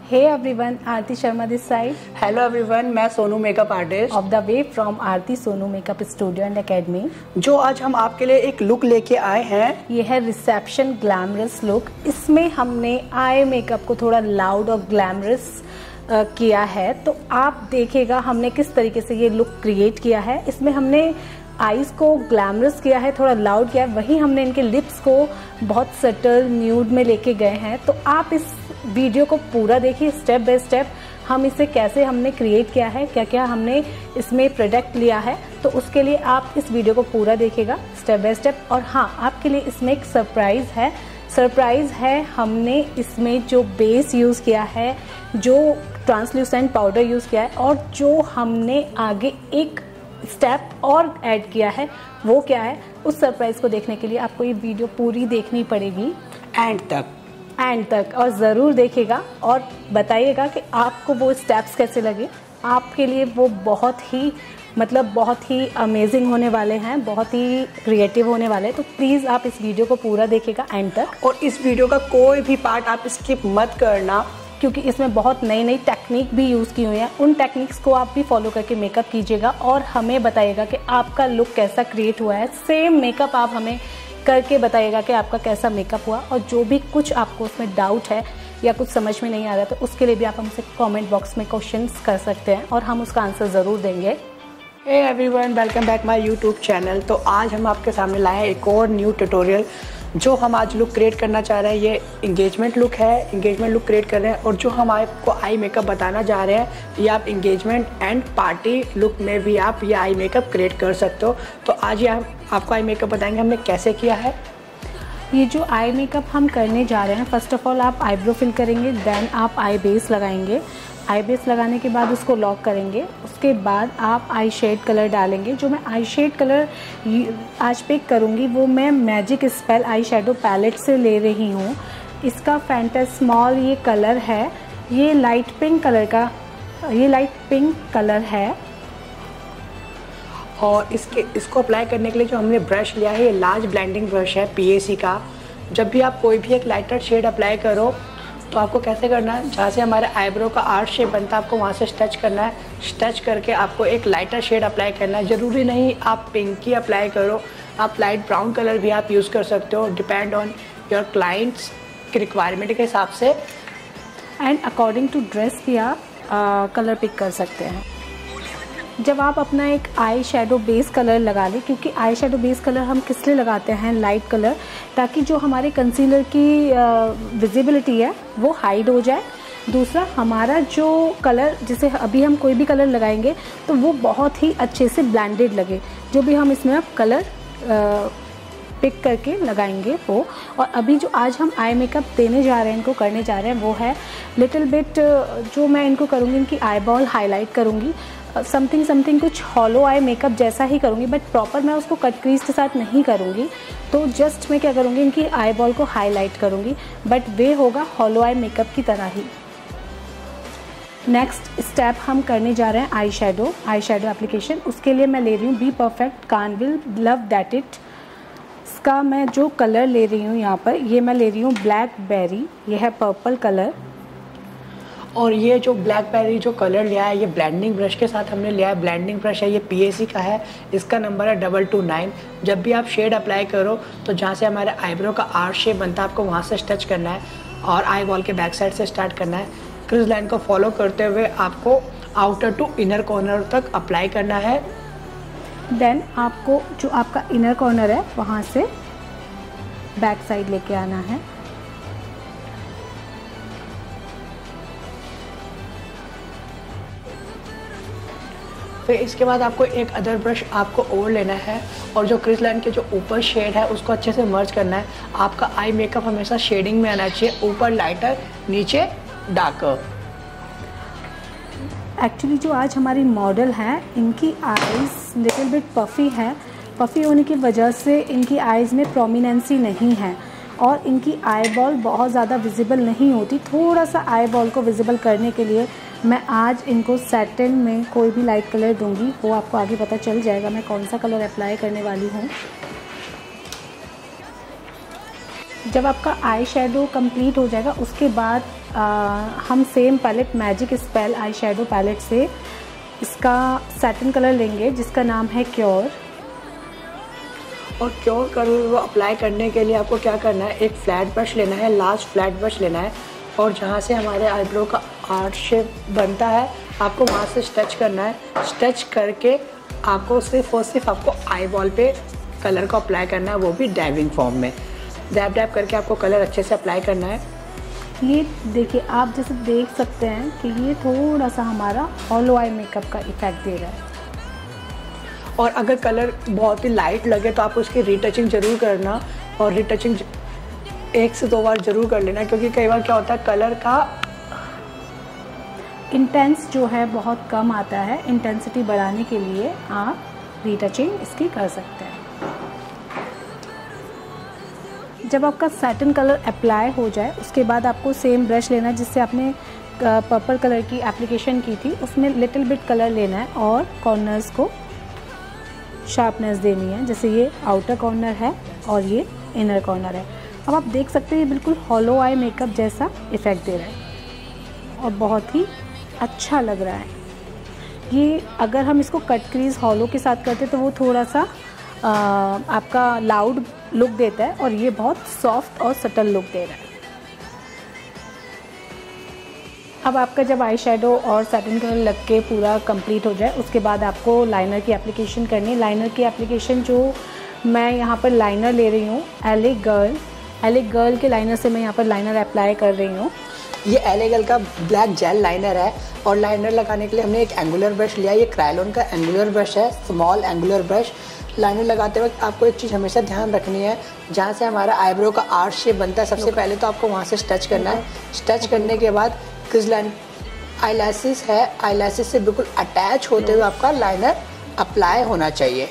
Hey everyone, Aarti Sharma this side. Hello everyone, मैं Sonu makeup artist of the way from Aarti Sonu makeup studio and academy. जो आज हम आपके लिए एक लुक लेके आए हैं। ये है रिसेप्शन ग्लैमरस लुक। इसमें हमने आई मेकअप को थोड़ा लाउड और ग्लैमरस किया है, तो आप देखिएगा हमने किस तरीके से ये लुक क्रिएट किया है। इसमें हमने आईज को ग्लैमरस किया है, थोड़ा लाउड किया है, वहीं हमने इनके लिप्स को बहुत सटल न्यूड में लेके गए हैं। तो आप इस वीडियो को पूरा देखिए, स्टेप बाय स्टेप हम इसे कैसे हमने क्रिएट किया है, क्या क्या हमने इसमें प्रोडक्ट लिया है। तो उसके लिए आप इस वीडियो को पूरा देखिएगा स्टेप बाय स्टेप। और हाँ, आपके लिए इसमें एक सरप्राइज है। हमने इसमें जो बेस यूज़ किया है, जो ट्रांसल्यूसेंट पाउडर यूज़ किया है, और जो हमने आगे एक स्टेप और ऐड किया है, वो क्या है, उस सरप्राइज को देखने के लिए आपको ये वीडियो पूरी देखनी पड़ेगी एंड तक और ज़रूर देखिएगा और बताइएगा कि आपको वो स्टेप्स कैसे लगे। आपके लिए वो बहुत ही अमेजिंग होने वाले हैं, बहुत ही क्रिएटिव होने वाले हैं। तो प्लीज़ आप इस वीडियो को पूरा देखिएगा एंड तक। और इस वीडियो का कोई भी पार्ट आप स्किप मत करना, क्योंकि इसमें बहुत नई नई टेक्निक भी यूज़ की हुई हैं। उन टेक्निक्स को आप भी फॉलो करके मेकअप कीजिएगा और हमें बताइएगा कि आपका लुक कैसा क्रिएट हुआ है। सेम मेकअप आप हमें करके बताइएगा कि आपका कैसा मेकअप हुआ। और जो भी कुछ आपको उसमें डाउट है या कुछ समझ में नहीं आ रहा, तो उसके लिए भी आप हमसे कमेंट बॉक्स में क्वेश्चंस कर सकते हैं और हम उसका आंसर ज़रूर देंगे। Hey everyone, welcome back my YouTube channel. तो आज हम आपके सामने लाए हैं एक और न्यू ट्यूटोरियल। जो हम आज लुक क्रिएट करना चाह रहे हैं, ये इंगेजमेंट लुक है। इंगेजमेंट लुक क्रिएट कर रहे हैं, और जो हम आपको आई मेकअप बताना चाह रहे हैं, ये आप इंगेजमेंट एंड पार्टी लुक में भी आप ये आई मेकअप क्रिएट कर सकते हो। तो आज ये हम आपको आई मेकअप बताएंगे हमने कैसे किया है। ये जो आई मेकअप हम करने जा रहे हैं, फर्स्ट ऑफ ऑल आप आईब्रो फिल करेंगे, देन आप आई बेस लगाएंगे। आई बेस लगाने के बाद उसको लॉक करेंगे। उसके बाद आप आई शेड कलर डालेंगे। जो मैं आई शेड कलर आज पिक करूँगी, वो मैं magic spell eye shadow palette से ले रही हूँ। इसका फैंटास्मॉल ये कलर है। ये लाइट पिंक कलर है। और इसको अप्लाई करने के लिए जो हमने ब्रश लिया है, ये लार्ज ब्लेंडिंग ब्रश है PAC का। जब भी आप कोई भी एक लाइटर शेड अप्लाई करो, तो आपको कैसे करना है, जहाँ से हमारे आईब्रो का आर्ट शेप बनता है, आपको वहाँ से स्टच करना है। स्टच करके आपको एक लाइटर शेड अप्लाई करना है। ज़रूरी नहीं आप पिंक ही अप्लाई करो, आप लाइट ब्राउन कलर भी आप यूज़ कर सकते हो, डिपेंड ऑन योर क्लाइंट्स की रिक्वायरमेंट के हिसाब से। एंड अकॉर्डिंग टू ड्रेस भी आप कलर पिक कर सकते हैं। जब आप अपना एक आई शेडो बेस कलर लगा लें, क्योंकि आई शेडो बेस कलर हम किस लिए लगाते हैं, लाइट कलर, ताकि जो हमारे कंसीलर की विजिबिलिटी है वो हाइड हो जाए। दूसरा, हमारा जो कलर, जैसे अभी हम कोई भी कलर लगाएंगे तो वो बहुत ही अच्छे से ब्लेंडेड लगे, जो भी हम इसमें अब कलर पिक करके लगाएंगे वो। और अभी जो आज हम आई मेकअप देने जा रहे हैं, इनको करने जा रहे हैं, वो है लिटिल बिट, जो मैं इनको करूँगी, इनकी आई बॉल हाईलाइट करूँगी। समथिंग कुछ हॉलो आई मेकअप जैसा ही करूँगी, बट प्रॉपर मैं उसको कट क्रीज के साथ नहीं करूँगी। तो जस्ट मैं क्या करूँगी, इनकी आई बॉल को हाईलाइट करूँगी, बट वे होगा हॉलो आई मेकअप की तरह ही। नेक्स्ट स्टेप हम करने जा रहे हैं आई शेडो एप्लीकेशन। उसके लिए मैं ले रही हूँ be perfect carnival love that it. इसका मैं जो कलर ले रही हूँ यहाँ पर, ये मैं ले रही हूँ ब्लैक बेरी, ये है पर्पल कलर। और ये जो ब्लैक बेरी जो कलर लिया है, ये ब्लेंडिंग ब्रश के साथ हमने लिया है। ब्लेंडिंग ब्रश है, ये PAC का है, इसका नंबर है 229। जब भी आप शेड अप्लाई करो, तो जहाँ से हमारे आईब्रो का आर्ट शेप बनता है, आपको वहाँ से टच करना है और आई बॉल के बैक साइड से स्टार्ट करना है। क्रीज लाइन को फॉलो करते हुए आपको आउटर टू इनर कॉर्नर तक अप्लाई करना है। देन आपको जो आपका इनर कॉर्नर है, वहाँ से बैक साइड लेके आना है। फिर इसके बाद आपको एक अदर ब्रश आपको और लेना है, और जो क्रीज लाइन के जो ऊपर शेड है, उसको अच्छे से मर्ज करना है। आपका आई मेकअप हमेशा शेडिंग में आना चाहिए, ऊपर लाइटर, नीचे डार्कर। एक्चुअली जो आज हमारी मॉडल है, इनकी आईज़ लिटिल बिट पफ़ी है। पफ़ी होने की वजह से इनकी आईज़ में प्रोमिनेंसी नहीं है और इनकी आई बॉल बहुत ज़्यादा विजिबल नहीं होती। थोड़ा सा आई बॉल को विजिबल करने के लिए मैं आज इनको सैटिन में कोई भी लाइट कलर दूंगी, वो आपको आगे पता चल जाएगा मैं कौन सा कलर अप्लाई करने वाली हूँ। जब आपका आई शेडो कंप्लीट हो जाएगा, उसके बाद हम same palette magic spell eye shadow palette से इसका सैटिन कलर लेंगे जिसका नाम है क्योर। और क्योर कलर वो अप्लाई करने के लिए आपको क्या करना है, एक फ्लैट ब्रश लेना है, लार्ज फ्लैट ब्रश लेना है और जहाँ से हमारे आईब्रो का आर्ट शेप बनता है आपको वहाँ से स्टिच करना है। स्टिच करके आपको सिर्फ और सिर्फ आपको आई बॉल पे कलर को अप्लाई करना है, वो भी डैबिंग फॉर्म में। डैब डैब करके आपको कलर अच्छे से अप्लाई करना है। ये देखिए, आप जैसे देख सकते हैं कि ये थोड़ा सा हमारा हॉलो आई मेकअप का इफेक्ट दे रहा है। और अगर कलर बहुत ही लाइट लगे तो आप उसकी रीटचिंग ज़रूर करना, और रीटचिंग 1 से 2 बार ज़रूर कर लेना, क्योंकि कई बार क्या होता है कलर का इंटेंस जो है बहुत कम आता है। इंटेंसिटी बढ़ाने के लिए आप रीटचिंग इसकी कर सकते हैं। जब आपका सैटिन कलर अप्लाई हो जाए उसके बाद आपको सेम ब्रश लेना है जिससे आपने पर्पल कलर की एप्लीकेशन की थी, उसमें लिटिल बिट कलर लेना है और कॉर्नर्स को शार्पनेस देनी है। जैसे ये आउटर कॉर्नर है और ये इनर कॉर्नर है। अब आप देख सकते हैं ये बिल्कुल हॉलो आई मेकअप जैसा इफ़ेक्ट दे रहा है और बहुत ही अच्छा लग रहा है। ये अगर हम इसको कट क्रीज हॉलो के साथ करते तो वो थोड़ा सा आपका लाउड लुक देता है और ये बहुत सॉफ्ट और सटल लुक दे रहा है। अब आपका जब आई शेडो और सैटिन कलर लग के पूरा कंप्लीट हो जाए उसके बाद आपको लाइनर की एप्लीकेशन करनी है। लाइनर की एप्लीकेशन जो मैं यहाँ पर लाइनर ले रही हूँ एले गर्ल के लाइनर से मैं यहाँ पर लाइनर अप्लाई कर रही हूँ। ये एले गर्ल का ब्लैक जेल लाइनर है और लाइनर लगाने के लिए हमने एक एंगुलर ब्रश लिया। ये क्रायोन का एंगुलर ब्रश है, स्मॉल एंगुलर ब्रश। लाइनर लगाते वक्त आपको एक चीज़ हमेशा ध्यान रखनी है, जहाँ से हमारा आईब्रो का आर्ट शेप बनता है सबसे पहले तो आपको वहाँ से स्टिच करना है। स्टिच करने के बाद क्रिज लाइन आईलैशेस है, आईलैशेस से बिल्कुल अटैच होते हुए आपका लाइनर अप्लाई होना चाहिए।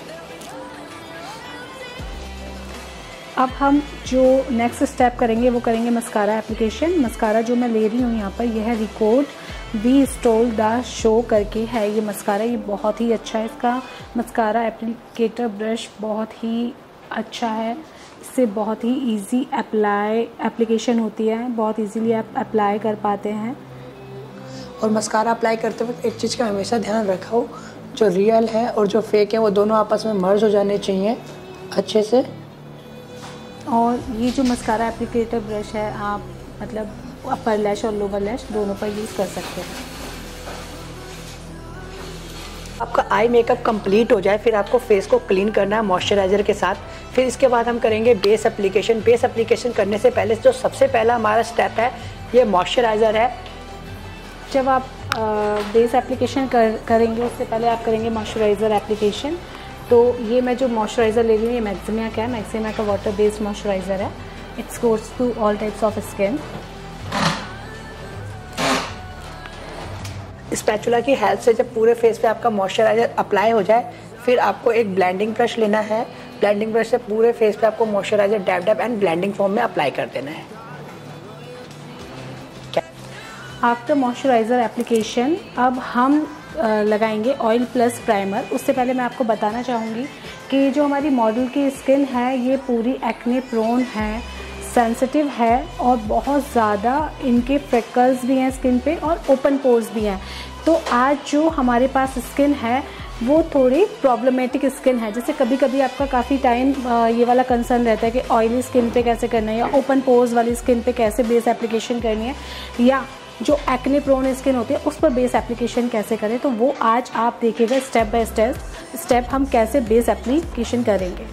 अब हम जो नेक्स्ट स्टेप करेंगे वो करेंगे मस्कारा एप्लीकेशन। मस्कारा जो मैं ले रही हूँ यहाँ पर यह है record we stole the show करके है ये मस्कारा। ये बहुत ही अच्छा है, इसका मस्कारा एप्लीकेटर ब्रश बहुत ही अच्छा है। इससे बहुत ही इजी एप्लीकेशन होती है, बहुत इजीली आप अप्लाई कर पाते हैं। और मस्कारा अप्लाई करते वक्त एक चीज़ का हमेशा ध्यान रखो, जो रियल है और जो फेक है वो दोनों आपस में मर्ज हो जाने चाहिए अच्छे से। और ये जो मस्कारा एप्लीकेटर ब्रश है आप मतलब अपर लैश और लोअर लैश दोनों पर यूज़ कर सकते हैं। आपका आई मेकअप कंप्लीट हो जाए फिर आपको फेस को क्लीन करना है मॉइस्चराइज़र के साथ। फिर इसके बाद हम करेंगे बेस एप्लीकेशन। बेस एप्लीकेशन करने से पहले जो सबसे पहला हमारा स्टेप है ये मॉइस्चराइज़र है। जब आप बेस एप्लीकेशन करेंगे उससे पहले आप करेंगे मॉइस्चराइज़र एप्लीकेशन। तो ये मैं जो मॉइस्चराइज़र ले रही हूँ ये मैक्सिमा का है, मैक्सिमा का वाटर बेस्ड मॉइस्चराइज़र है। It's goes to all types of skin. Spatula की हेल्प से जब पूरे फेस पे आपका मॉइस्चराइज़र अप्लाई हो जाए फिर आपको एक ब्लेंडिंग ब्रश लेना है। ब्लेंडिंग ब्रश से पूरे फेस पे आपको moisturiser dab dab and blending form में अप्लाई कर देना है। आफ्टर मॉइस्चराइज़र एप्लीकेशन अब हम लगाएंगे ऑयल प्लस प्राइमर। उससे पहले मैं आपको बताना चाहूँगी कि जो हमारी मॉडल की स्किन है ये पूरी एक्ने प्रोन है, सेंसिटिव है और बहुत ज़्यादा इनके फ्रेकल्स भी हैं स्किन पे और ओपन पोर्स भी हैं। तो आज जो हमारे पास स्किन है वो थोड़ी प्रॉब्लमेटिक स्किन है। जैसे कभी कभी आपका काफ़ी टाइम ये वाला कंसर्न रहता है कि ऑयली स्किन पे कैसे करना है या ओपन पोर्स वाली स्किन पे कैसे बेस एप्लीकेशन करनी है या जो एक्ने प्रोन स्किन होती है उस पर बेस एप्लीकेशन कैसे करें। तो वो आज आप देखिएगा स्टेप बाय स्टेप हम कैसे बेस एप्लीकेशन करेंगे।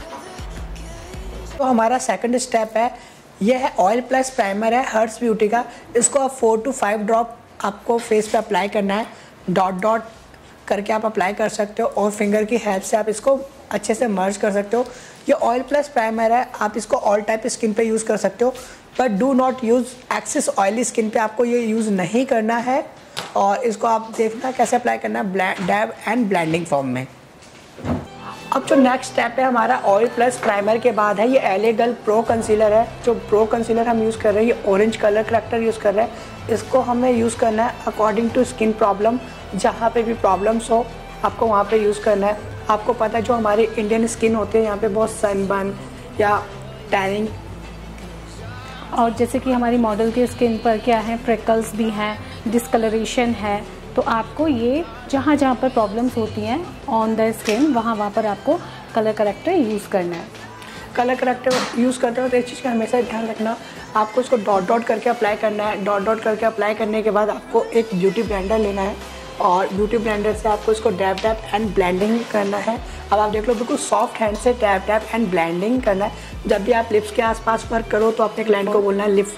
तो हमारा सेकंड स्टेप है यह है ऑयल प्लस प्राइमर है हर्ट्स ब्यूटी का। इसको आप 4 to 5 ड्रॉप आपको फेस पे अप्लाई करना है। डॉट डॉट करके आप अप्लाई कर सकते हो और फिंगर की हेल्प से आप इसको अच्छे से मर्ज कर सकते हो। ये ऑयल प्लस प्राइमर है, आप इसको ऑल टाइप स्किन पे यूज़ कर सकते हो but do not use excess oily skin पे, आपको ये यूज़ नहीं करना है। और इसको आप देखना कैसे अप्लाई करना है डैब एंड ब्लेंडिंग फॉर्म में। अब जो नेक्स्ट स्टेप है हमारा ऑयल प्लस प्राइमर के बाद है ये एले गर्ल प्रो कंसीलर है। जो प्रो कंसीलर हम यूज़ कर रहे हैं ये ऑरेंज कलर करेक्टर यूज़ कर रहे हैं। इसको हमें यूज़ करना है अकॉर्डिंग टू स्किन प्रॉब्लम। जहाँ पे भी प्रॉब्लम्स हो आपको वहाँ पे यूज़ करना है। आपको पता है जो हमारी इंडियन स्किन होती है यहाँ पे बहुत सनबर्न या टैनिंग और जैसे कि हमारी मॉडल के स्किन पर क्या है, फ्रेकल्स भी हैं, डिस्कलरेशन है, तो आपको ये जहाँ जहाँ पर प्रॉब्लम्स होती हैं ऑन द स्किन वहाँ पर आपको कलर करेक्टर यूज़ करना है। कलर करेक्टर यूज़ करते वक्त एक चीज़ का हमेशा ध्यान रखना, आपको इसको डॉट डॉट करके अप्लाई करना है। डॉट डॉट करके अप्लाई करने के बाद आपको एक ब्यूटी ब्लेंडर लेना है और ब्यूटी ब्लेंडर से आपको इसको डैब डैब एंड ब्लेंडिंग करना है। अब आप देख लो बिल्कुल सॉफ्ट हैंड से डैब डैब एंड ब्लेंडिंग करना है। जब भी आप लिप्स के आसपास वर्क करो तो अपने क्लाइंट को बोलना है लिप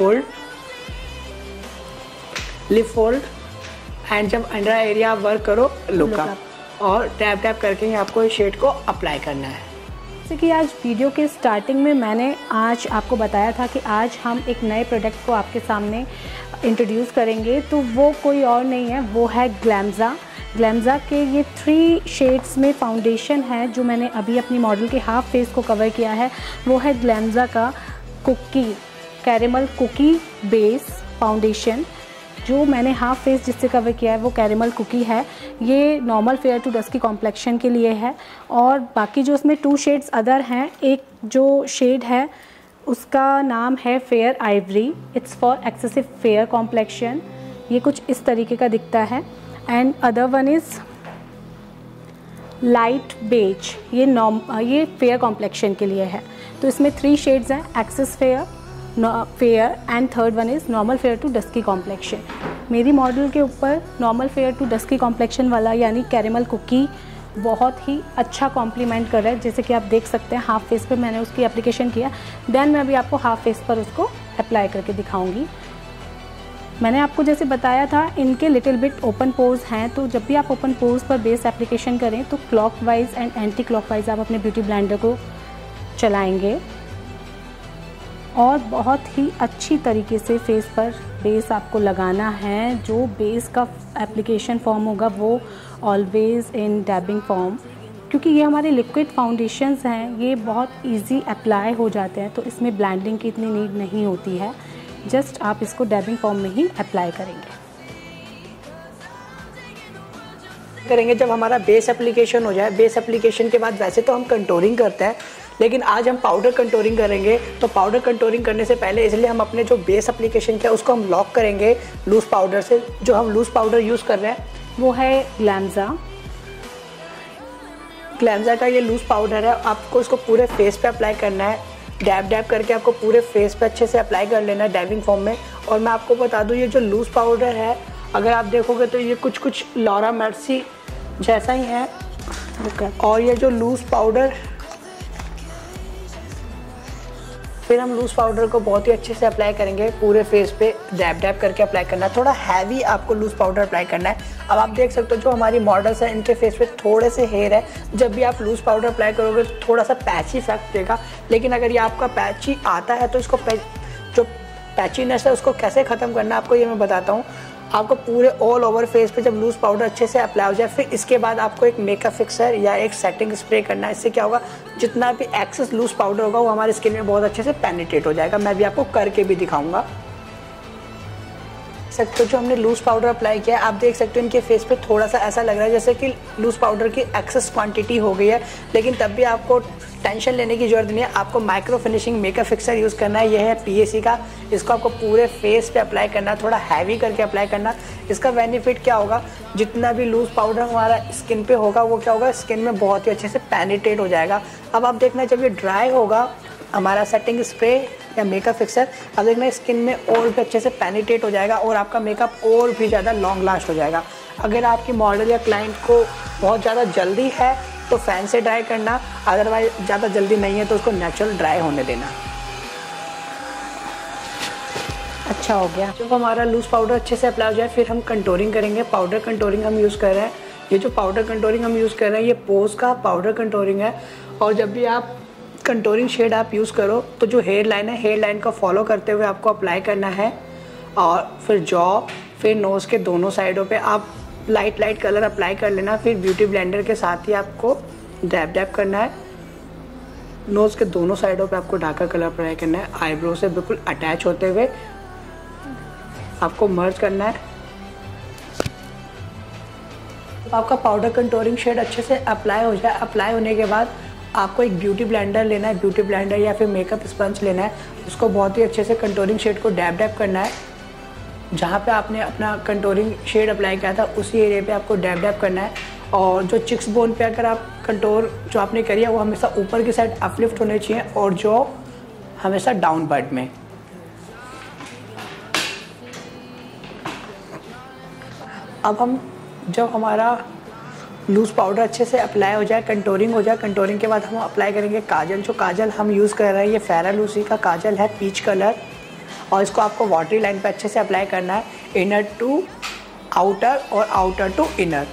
फोल्ड एंड जब अंडर एरिया वर्क करो लुक अप, और टैप टैप करके ही आपको इस शेड को अप्लाई करना है। जैसे कि आज वीडियो के स्टार्टिंग में मैंने आज आपको बताया था कि आज हम एक नए प्रोडक्ट को आपके सामने इंट्रोड्यूस करेंगे, तो वो कोई और नहीं है, वो है ग्लैम्ज़ा। ग्लैम्ज़ा के ये 3 शेड्स में फाउंडेशन है जो मैंने अभी अपनी मॉडल के हाफ फेस को कवर किया है। वो है ग्लैम्ज़ा का कैरेमल कुकी बेस फाउंडेशन। जो मैंने हाफ फेस जिससे कवर किया है वो कैरेमल कुकी है। ये normal fair to dusky complexion के लिए है, और बाकी जो उसमें 2 शेड्स अदर हैं, एक जो शेड है उसका नाम है fair ivory, it's for excessive fair complexion. ये कुछ इस तरीके का दिखता है। And other one is light beige, ये फेयर कॉम्प्लेक्शन के लिए है। तो इसमें 3 शेड्स हैं, excess fair and third one is normal fair to dusky complexion. मेरी मॉडल के ऊपर normal fair to dusky complexion वाला यानी कैरेमल कुकी बहुत ही अच्छा कॉम्प्लीमेंट कर रहा है। जैसे कि आप देख सकते हैं हाफ फेस पे मैंने उसकी एप्लीकेशन किया, देन मैं अभी आपको हाफ फेस पर उसको अप्लाई करके दिखाऊंगी। मैंने आपको जैसे बताया था इनके लिटिल बिट ओपन पोर्स हैं, तो जब भी आप ओपन पोर्स पर बेस एप्लीकेशन करें तो क्लॉकवाइज एंड एंटी क्लॉकवाइज आप अपने ब्यूटी ब्लेंडर को चलाएंगे और बहुत ही अच्छी तरीके से फेस पर बेस आपको लगाना है। जो बेस का एप्लीकेशन फॉर्म होगा वो ऑलवेज़ इन डैबिंग फॉर्म, क्योंकि ये हमारे लिक्विड फाउंडेशंस हैं, ये बहुत इजी अप्लाई हो जाते हैं, तो इसमें ब्लेंडिंग की इतनी नीड नहीं होती है। जस्ट आप इसको डैबिंग फॉर्म में ही अप्लाई करेंगे। जब हमारा बेस एप्लीकेशन हो जाए, बेस एप्लीकेशन के बाद वैसे तो हम कंटूरिंग करते हैं, लेकिन आज हम पाउडर कंटूरिंग करेंगे। तो पाउडर कंटूरिंग करने से पहले इसलिए हम अपने जो बेस एप्लीकेशन किया उसको हम लॉक करेंगे लूज़ पाउडर से। जो हम लूज़ पाउडर यूज़ कर रहे हैं वो है ग्लैम्ज़ा का ये लूज़ पाउडर है। आपको इसको पूरे फेस पे अप्लाई करना है, डैब डैब करके आपको पूरे फेस पे अच्छे से अप्लाई कर लेना है डैबिंग फॉर्म में। और मैं आपको बता दूँ ये जो लूज़ पाउडर है अगर आप देखोगे तो ये कुछ लॉरा मेर्सी जैसा ही है। और ये जो लूज़ पाउडर, फिर हम लूज़ पाउडर को बहुत ही अच्छे से अप्लाई करेंगे पूरे फेस पे, डैब डैब करके अप्लाई करना है। थोड़ा हैवी आपको लूज़ पाउडर अप्लाई करना है। अब आप देख सकते हो जो हमारी मॉडल्स हैं इनके फेस पे थोड़े से हेयर है, जब भी आप लूज़ पाउडर अप्लाई करोगे तो थोड़ा सा पैची इफेक्ट देगा। लेकिन अगर ये आपका पैची आता है तो इसको जो पैचीनेस है उसको कैसे ख़त्म करना है आपको ये मैं बताता हूँ। आपको पूरे ऑल ओवर फेस पे जब लूज़ पाउडर अच्छे से अप्लाई हो जाए, फिर इसके बाद आपको एक मेकअप फिक्सर या एक सेटिंग स्प्रे करना है। इससे क्या होगा, जितना भी एक्सेस लूज़ पाउडर होगा वो हमारी स्किन में बहुत अच्छे से पेनिट्रेट हो जाएगा। मैं भी आपको करके भी दिखाऊंगा। सकते हो जो हमने लूज़ पाउडर अप्लाई किया है, आप देख सकते हो इनके फेस पे थोड़ा सा ऐसा लग रहा है जैसे कि लूज़ पाउडर की एक्सेस क्वांटिटी हो गई है, लेकिन तब भी आपको टेंशन लेने की ज़रूरत नहीं है। आपको micro finishing makeup fixer use करना है। यह है PAC का, इसको आपको पूरे फेस पे अप्लाई करना है, थोड़ा हैवी करके अप्लाई करना। इसका बेनिफिट क्या होगा, जितना भी लूज़ पाउडर हमारा स्किन पे होगा वो क्या होगा, स्किन में बहुत ही अच्छे से पेनिट्रेट हो जाएगा। अब आप देखना जब ये ड्राई होगा हमारा सेटिंग स्प्रे या मेकअप फिक्सर, अब देखना स्किन में और भी अच्छे से पेनिट्रेट हो जाएगा और आपका मेकअप और भी ज़्यादा लॉन्ग लास्ट हो जाएगा। अगर आपकी मॉडल या क्लाइंट को बहुत ज़्यादा जल्दी है तो फैन से ड्राई करना, अदरवाइज ज़्यादा जल्दी नहीं है तो उसको नेचुरल ड्राई होने देना। अच्छा हो गया। जब हमारा लूज़ पाउडर अच्छे से अप्लाई हो जाए फिर हम कंटूरिंग करेंगे। पाउडर कंटूरिंग हम यूज़ कर रहे हैं। ये जो पाउडर कंटूरिंग हम यूज़ कर रहे हैं ये पोज का पाउडर कंटूरिंग है। और जब भी आप कंटूरिंग शेड आप यूज़ करो तो जो हेयर लाइन है, हेयर लाइन को फॉलो करते हुए आपको अप्लाई करना है। और फिर जॉ, फिर नोज़ के दोनों साइडों पे आप लाइट कलर अप्लाई कर लेना। फिर ब्यूटी ब्लेंडर के साथ ही आपको डैब डैब करना है। नोज़ के दोनों साइडों पे आपको डार्कर कलर अप्लाई करना है। आईब्रो से बिल्कुल अटैच होते हुए आपको मर्ज करना है। आपका पाउडर कंटूरिंग शेड अच्छे से अप्लाई हो जाए, अप्लाई होने के बाद आपको एक ब्यूटी ब्लेंडर लेना है, ब्यूटी ब्लेंडर या फिर मेकअप स्पंज लेना है। उसको बहुत ही अच्छे से कंटूरिंग शेड को डैब डैब करना है। जहाँ पे आपने अपना कंटूरिंग शेड अप्लाई किया था उसी एरिया पे आपको डैब डैब करना है। और जो चिक्स बोन पे अगर आप कंटूर जो आपने करी है वो हमेशा ऊपर की साइड अपलिफ्ट होने चाहिए और जो हमेशा डाउनवर्ड में। अब हम जब हमारा लूज़ पाउडर अच्छे से अप्लाई हो जाए, कंटूरिंग हो जाए, कंटूरिंग के बाद हम अप्लाई करेंगे काजल। जो काजल हम यूज़ कर रहे हैं ये फेरा लूसी का काजल है, पीच कलर, और इसको आपको वाटरी लाइन पे अच्छे से अप्लाई करना है, इनर टू आउटर और आउटर टू इनर।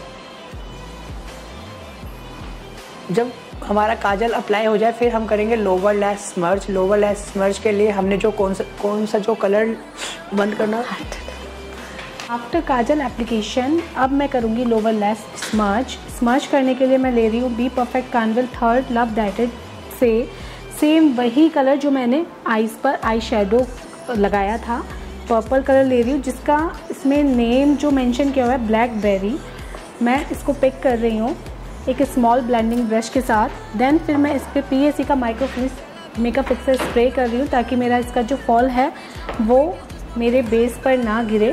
जब हमारा काजल अप्लाई हो जाए फिर हम करेंगे लोअर लैश स्मर्च। लोअर लैश स्मर्च के लिए हमने जो कौन सा जो कलर बंद करना है। आफ्टर काजल एप्लीकेशन अब मैं करूँगी लोअर लैश स्मर्च। स्मर्च करने के लिए मैं ले रही हूँ be perfect carnival third love डाइटेड से सेम वही कलर जो मैंने आईज पर आई शेडो लगाया था, पर्पल कलर ले रही हूँ जिसका इसमें नेम जो मेंशन किया हुआ है ब्लैकबेरी। मैं इसको पिक कर रही हूँ एक स्मॉल ब्लेंडिंग ब्रश के साथ। देन फिर मैं इस पर PAC का माइक्रोफिनिश मेकअप फिक्सर स्प्रे कर रही हूँ ताकि मेरा इसका जो फॉल है वो मेरे बेस पर ना गिरे।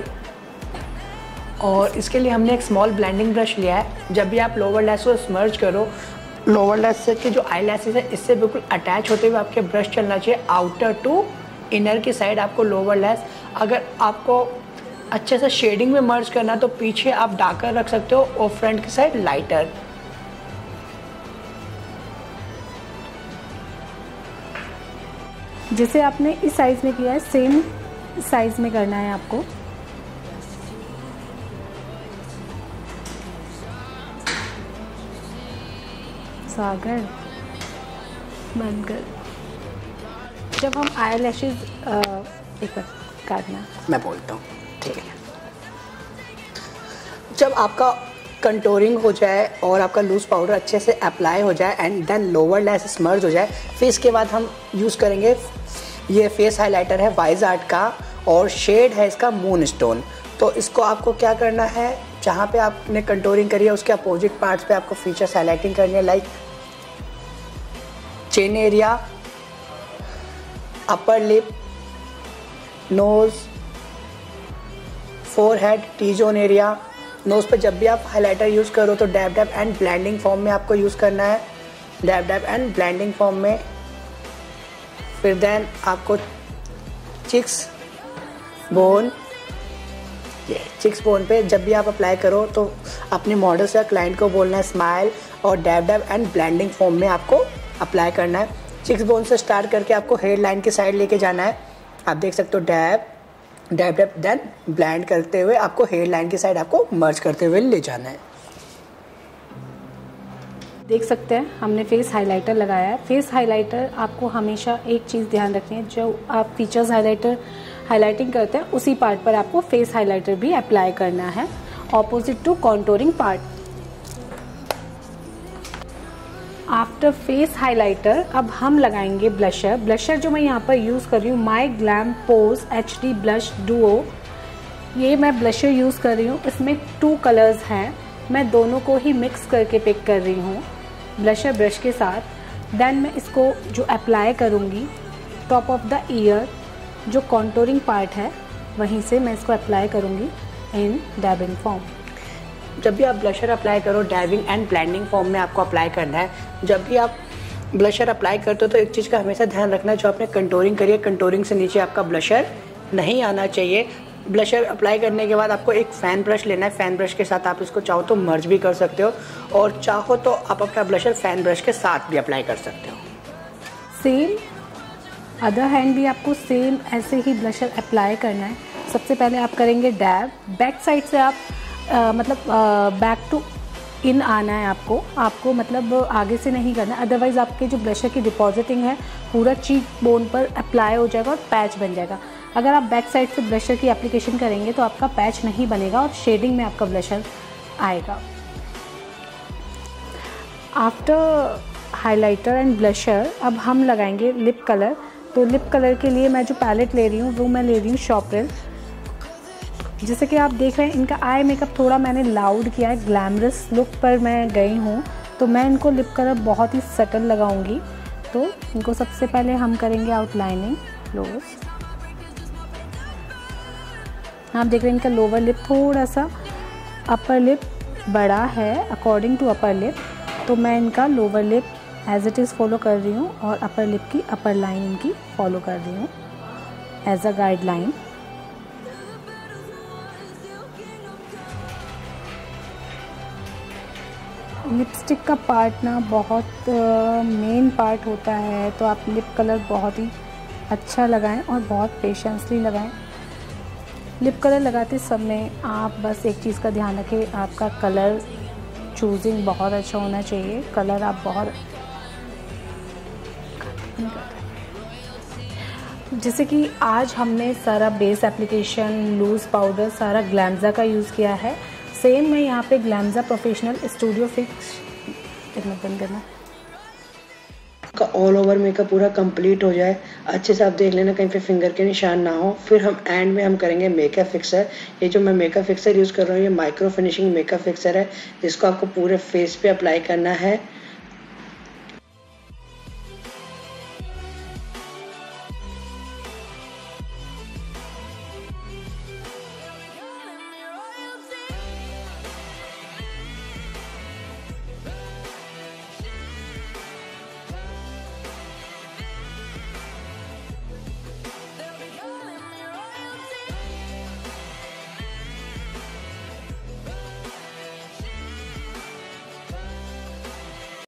और इसके लिए हमने एक स्मॉल ब्लेंडिंग ब्रश लिया है। जब भी आप लोअर लैश को स्मर्च करो, लोअर लैश के जो आई लैशेज है इससे बिल्कुल अटैच होते हुए आपके ब्रश चलना चाहिए आउटर टू इनर की साइड आपको लोअर लैश। अगर आपको अच्छे से शेडिंग में मर्ज करना तो पीछे आप डार्कर रख सकते हो और फ्रंट की साइड लाइटर। जैसे आपने इस साइज़ में किया है सेम साइज़ में करना है आपको। सागर बंद कर। जब हम आई लैशेज एक बार काटना मैं बोलता हूँ, ठीक है। जब आपका कंटूरिंग हो जाए और आपका लूज़ पाउडर अच्छे से अप्लाई हो जाए and then lower lash smudge हो जाए, फिर इसके बाद हम यूज़ करेंगे ये फेस हाइलाइटर है वाइज आर्ट का और शेड है इसका मून स्टोन। तो इसको आपको क्या करना है, जहाँ पे आपने कंटूरिंग करी है उसके अपोजिट पार्ट्स पे आपको फीचर्स हाईलाइटिंग करनी है, like chin area, upper lip, nose, forehead, T zone area. Nose पे जब भी आप हाइलाइटर यूज़ करो तो dab dab and blending form में आपको यूज़ करना है, dab dab and blending form में। फिर देन आपको चिक्स बोन, ये चिक्स बोन पे जब भी आप अप्लाई करो तो अपने मॉडल से क्लाइंट को बोलना है स्माइल और dab dab and blending form में आपको अप्लाई करना है। चिक्स बोन से स्टार्ट करके आपको हेयर लाइन की साइड लेके जाना है। आप देख सकते हो dab dab dab then blend करते हुए आपको हेयर लाइन की साइड आपको मर्ज करते हुए ले जाना है। देख सकते हैं हमने फेस हाइलाइटर लगाया है। फेस हाइलाइटर आपको हमेशा एक चीज़ ध्यान रखनी है, जो आप फीचर्स हाइलाइटिंग करते हैं उसी पार्ट पर आपको फेस हाइलाइटर भी अप्लाई करना है opposite to contouring part. After face highlighter अब हम लगाएंगे ब्लशर। ब्लशर जो मैं यहाँ पर यूज़ कर रही हूँ my glam pose HD blush duo, ये मैं ब्लशर यूज़ कर रही हूँ। इसमें 2 कलर्स हैं, मैं दोनों को ही मिक्स करके पिक कर रही हूँ ब्लशर ब्रश के साथ। देन मैं इसको जो अप्लाई करूँगी टॉप ऑफ द ईयर, जो कॉन्टूरिंग पार्ट है वहीं से मैं इसको अप्लाई करूँगी इन डैबिंग फॉर्म। जब भी आप ब्लशर अप्लाई करो डैबिंग एंड ब्लेंडिंग फॉर्म में आपको अप्लाई करना है। जब भी आप ब्लशर अप्लाई करते हो तो एक चीज़ का हमेशा ध्यान रखना है, जो आपने कंटूरिंग करी है कंटूरिंग से नीचे आपका ब्लशर नहीं आना चाहिए। ब्लशर अप्लाई करने के बाद आपको एक फ़ैन ब्रश लेना है। फ़ैन ब्रश के साथ आप इसको चाहो तो मर्ज भी कर सकते हो और चाहो तो आप अपना ब्लशर फ़ैन ब्रश के साथ भी अप्लाई कर सकते हो। सेम अदर हैंड भी आपको सेम ऐसे ही ब्लशर अप्लाई करना है। सबसे पहले आप करेंगे डैब, बैक साइड से आप बैक टू इन आना है आपको मतलब आगे से नहीं करना, अदरवाइज़ आपके जो ब्लशर की डिपॉजिटिंग है पूरा चीक बोन पर अप्लाई हो जाएगा और पैच बन जाएगा। अगर आप बैक साइड से ब्लशर की एप्लीकेशन करेंगे तो आपका पैच नहीं बनेगा और शेडिंग में आपका ब्लशर आएगा। आफ्टर हाइलाइटर एंड ब्लशर अब हम लगाएंगे लिप कलर। तो लिप कलर के लिए मैं जो पैलेट ले रही हूँ वो मैं ले रही हूँ शॉपरेल। जैसे कि आप देख रहे हैं इनका आई मेकअप थोड़ा मैंने लाउड किया है, ग्लैमरस लुक पर मैं गई हूँ। तो मैं इनको लिप कलर बहुत ही सटल लगाऊंगी। तो इनको सबसे पहले हम करेंगे आउटलाइनिंग क्लोज। आप देख रहे हैं इनका लोअर लिप थोड़ा सा, अपर लिप बड़ा है अकॉर्डिंग टू अपर लिप, तो मैं इनका lower lip as it is follow कर रही हूँ और अपर लिप की अपर लाइन इनकी फॉलो कर रही हूँ एज अ गाइडलाइन। लिपस्टिक का पार्ट ना बहुत मेन पार्ट होता है, तो आप लिप कलर बहुत ही अच्छा लगाएं और बहुत पेशेंसली लगाएं। लिप कलर लगाते समय आप बस एक चीज़ का ध्यान रखें, आपका कलर चूजिंग बहुत अच्छा होना चाहिए। कलर आप बहुत, जैसे कि आज हमने सारा बेस एप्लीकेशन, लूज़ पाउडर, सारा ग्लैम्जा का यूज़ किया है। सेम मैं यहाँ पे ग्लैम्जा प्रोफेशनल स्टूडियो फिक्स बंद करना का ऑल ओवर मेकअप पूरा कंप्लीट हो जाए, अच्छे से आप देख लेना कहीं पे फिंगर के निशान ना हो। फिर हम एंड में हम करेंगे मेकअप फिक्सर। ये जो मैं मेकअप फिक्सर यूज़ कर रहा हूँ ये माइक्रो फिनिशिंग मेकअप फिक्सर है, जिसको आपको पूरे फेस पे अप्लाई करना है।